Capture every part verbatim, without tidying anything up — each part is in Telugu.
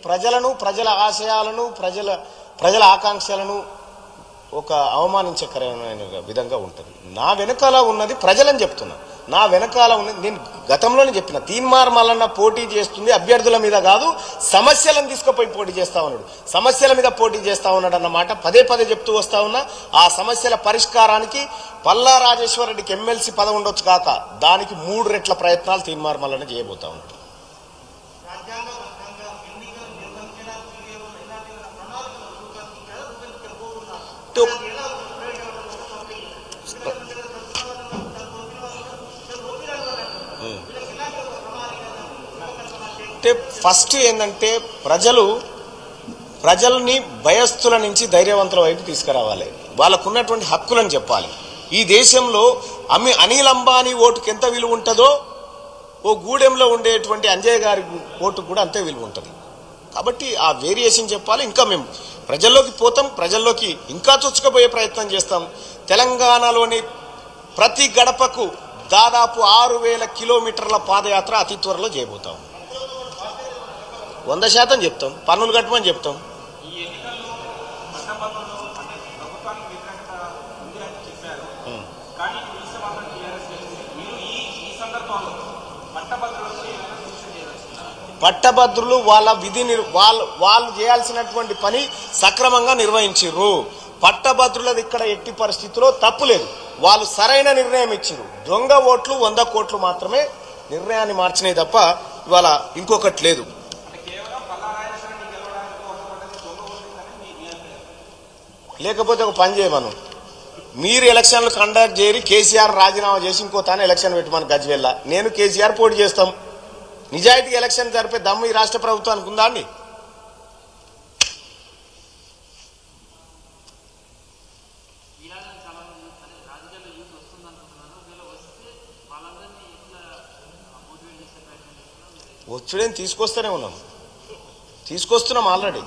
ప్రజలను ప్రజల ఆశయాలను ప్రజల ప్రజల ఆకాంక్షలను ఒక అవమానించకరమైన విధంగా ఉంటుంది. నా వెనకాల ఉన్నది ప్రజలని చెప్తున్నా. నా వెనకాల ఉన్నది నేను గతంలోనే చెప్పిన, తీన్మార్ మల్లన్న పోటీ చేస్తుంది అభ్యర్థుల మీద కాదు, సమస్యలను తీసుకుపోయి పోటీ చేస్తా ఉన్నాడు. సమస్యల మీద పోటీ చేస్తా ఉన్నాడు అన్నమాట పదే పదే చెప్తూ వస్తా ఉన్నా. ఆ సమస్యల పరిష్కారానికి పల్లా రాజేశ్వర రెడ్డికి ఎమ్మెల్సీ పదవి ఉండొచ్చు కాక దానికి మూడు రెట్ల ప్రయత్నాలు తీన్మార్ మల్లన్న చేయబోతా ఉన్నాడు. అంటే ఫస్ట్ ఏంటంటే ప్రజలు ప్రజల్ని భయస్థుల నుంచి ధైర్యవంతుల వైపు తీసుకురావాలి. వాళ్ళకు ఉన్నటువంటి హక్కులను చెప్పాలి. ఈ దేశంలో అమ్మి అనిల్ అంబానీ ఓటుకు ఎంత విలువ ఉంటుందో ఓ గూడెంలో ఉండేటువంటి అంజయ్య గారి ఓటుకు కూడా అంతే విలువ ఉంటుంది. కాబట్టి ఆ వేరియేషన్ చెప్పాలి. ఇంకా మేము ప్రజల్లోకి పోతాం, ప్రజల్లోకి ఇంకా చొచ్చుకుపోయే ప్రయత్నం చేస్తాం. తెలంగాణలోని ప్రతి గడపకు దాదాపు ఆరు వేల కిలోమీటర్ల పాదయాత్ర అతి త్వరలో చేయబోతాం. వంద శాతం చెప్తాం, పన్నులు కట్టమని చెప్తాం. పట్టభద్రులు వాళ్ళ విధి వాళ్ళు వాళ్ళు చేయాల్సినటువంటి పని సక్రమంగా నిర్వహించారు. పట్టభద్రులది ఇక్కడ ఎట్టి పరిస్థితుల్లో తప్పు లేదు. వాళ్ళు సరైన నిర్ణయం ఇచ్చారు. దొంగ ఓట్లు వంద కోట్లు మాత్రమే నిర్ణయాన్ని మార్చినాయి తప్ప ఇవాళ ఇంకొకటి లేదు. లేకపోతే ఒక పని చేయమను, మీరు ఎలక్షన్లు కండక్ట్ చేయరి, కేసీఆర్ రాజీనామా చేసి ఇంకో తాను ఎలక్షన్ పెట్టమని గజ్వేల్లా. నేను కేసీఆర్ పోటీ చేస్తాం. నిజాయితీ ఎలక్షన్ జరిపే దమ్ము ఈ రాష్ట్ర ప్రభుత్వానికి ఉందా అండి? వచ్చుడేం తీసుకొస్తూనే ఉన్నాం, తీసుకొస్తున్నాం ఆల్రెడీ.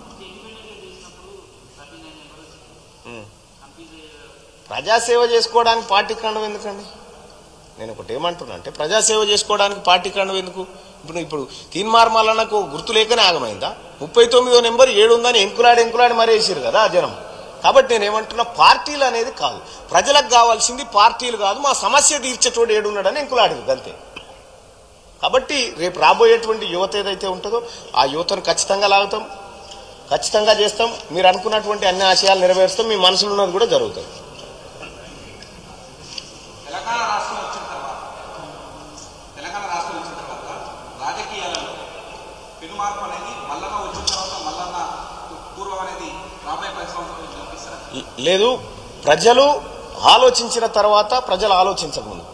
ప్రజాసేవ చేసుకోవడానికి పార్టీ కండం ఎందుకండి? నేను ఒకటి ఏమంటున్నా అంటే ప్రజాసేవ చేసుకోవడానికి పార్టీ కండం ఎందుకు? ఇప్పుడు ఇప్పుడు తీన్మార్ మల్లన్నకు గుర్తు లేకనే ఆగమైందా? ముప్పై తొమ్మిదో నెంబర్ ఏడు ఉందని ఎంకులాడి ఎంకులాడి మరేసారు కదా జనం. కాబట్టి నేను ఏమంటున్నా, పార్టీలు అనేది కాదు, ప్రజలకు కావాల్సింది పార్టీలు కాదు, మా సమస్య తీర్చేటోడు ఏడున్నాడని ఎంకులాడింది అంతే. కాబట్టి రేపు రాబోయేటువంటి యువత ఏదైతే ఉంటుందో ఆ యువతను ఖచ్చితంగా లాగుతాం, ఖచ్చితంగా చేస్తాం. మీరు అనుకున్నటువంటి అన్ని ఆశయాలు నెరవేరుస్తాం. మీ మనసులో ఉన్నది కూడా జరుగుతుంది. తెలంగాణ రాష్ట్రం వచ్చిన తర్వాత తెలంగాణ రాష్ట్రం వచ్చిన తర్వాత రాజకీయాలలో పెను మార్పు అనేది మల్లన్న వచ్చిన తర్వాత మల్లన్న పూర్వం అనేది రాబోయే పరిశ్రమలు కనిపిస్తారు. లేదు, ప్రజలు ఆలోచించిన తర్వాత ప్రజలు ఆలోచించక ముందు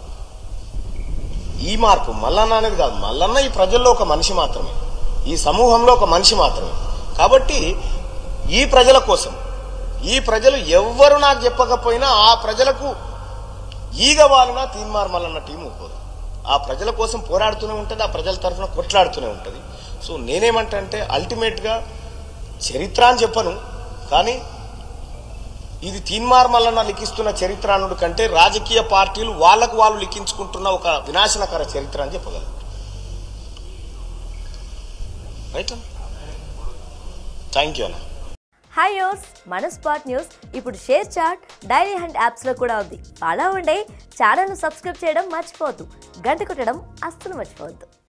ఈ మార్పు మల్లన్న అనేది కాదు. మల్లన్న ఈ ప్రజల్లో ఒక మనిషి మాత్రమే, ఈ సమూహంలో ఒక మనిషి మాత్రమే. కాబట్టి ఈ ప్రజల కోసం ఈ ప్రజలు ఎవ్వరు నాకు చెప్పకపోయినా ఆ ప్రజలకు ఈగ వాళ్ళన తీన్మార్ మల్లన్న టీం ఊరుకోదు. ఆ ప్రజల కోసం పోరాడుతూనే ఉంటుంది, ఆ ప్రజల తరఫున కొట్లాడుతూనే ఉంటుంది. సో నేనేమంటే అల్టిమేట్గా చరిత్ర అని చెప్పను, కానీ ఇది తీన్మార్ మల్లన్న లిఖిస్తున్న చరిత్ర అనుడు కంటే రాజకీయ పార్టీలు వాళ్లకు వాళ్ళు లిఖించుకుంటున్న ఒక వినాశనకర చరిత్ర అని చెప్పగలరు. రైట్, థ్యాంక్ యూ అన్న. హాయ్ యోస్, మన స్పాట్ న్యూస్ ఇప్పుడు షేర్ చాట్, డైరీ హండ్ యాప్స్లో కూడా ఉంది. ఫాలో అవ్వండి. ఛానల్ను సబ్స్క్రైబ్ చేయడం మర్చిపోవద్దు. గంట కొట్టడం అస్సలు మర్చిపోవద్దు.